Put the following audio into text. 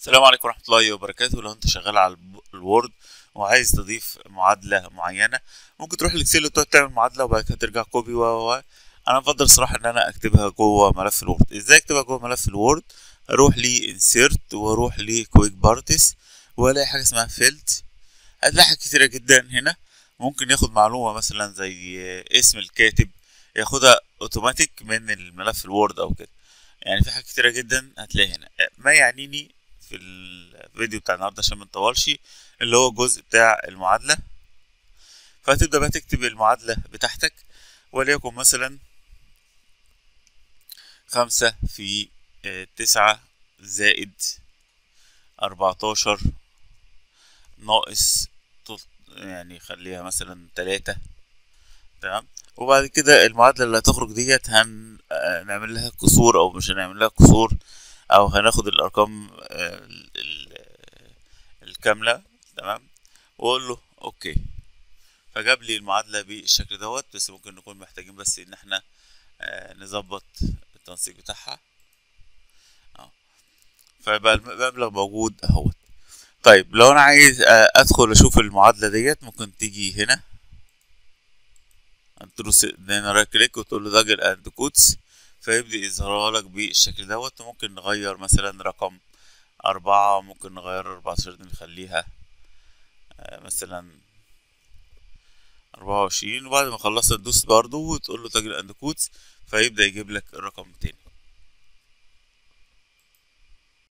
السلام عليكم ورحمة الله وبركاته. لو انت شغال على الوورد وعايز تضيف معادلة معينة، ممكن تروح الاكسل وتقعد تعمل معادلة وبعد كده ترجع كوبي انا بفضل صراحة ان انا اكتبها جوه ملف الوورد. ازاي اكتبها جوه ملف الوورد؟ اروح لي انسيرت واروح لي كويك بارتس والاقي حاجة اسمها فيلد. هتلاقي حاجات كتيرة جدا هنا. ممكن ياخد معلومة مثلا زي اسم الكاتب، ياخدها اوتوماتيك من الملف الوورد او كده. يعني في حاجات كتيرة جدا هتلاقي هنا. ما يعنيني في الفيديو بتاع النهاردة عشان منطولش، اللي هو الجزء بتاع المعادلة. فهتبدأ بقى تكتب المعادلة بتاعتك، وليكن مثلا 5 في 9 زائد 14 ناقص يعني خليها مثلا 3. تمام. وبعد كده المعادلة اللي هتخرج ديت هنعمل لها كسور او مش هنعمل لها كسور، او هناخد الارقام الكاملة. تمام. واقول له اوكي، فجاب لي المعادلة بالشكل دوت. بس ممكن نكون محتاجين بس ان احنا نظبط التنسيق بتاعها. فيبقى المبلغ موجود اهوت. طيب لو انا عايز ادخل اشوف المعادلة ديت، ممكن تيجي هنا تدوس هنا رايت كليك وتقول له داجل اند كوتس، فيبدأ يظهرها لك بالشكل دوت. وممكن نغير مثلا رقم 4، ممكن نغير 14 دي نخليها مثلا 24. وبعد ما خلصت تدوس برضو وتقول له تاجل اند كوتس، فيبدأ يجيب لك الرقم تاني.